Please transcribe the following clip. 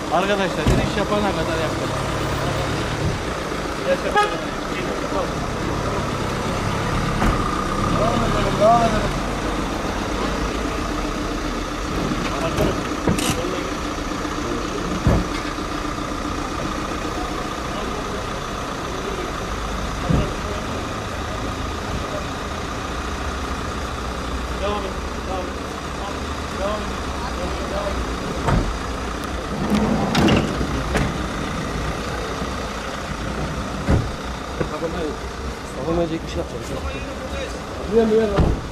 Arkadaşlar iniş yapana kadar yapalım. Devam edelim. Savunmayacak bir şey yapacağız. Mühür.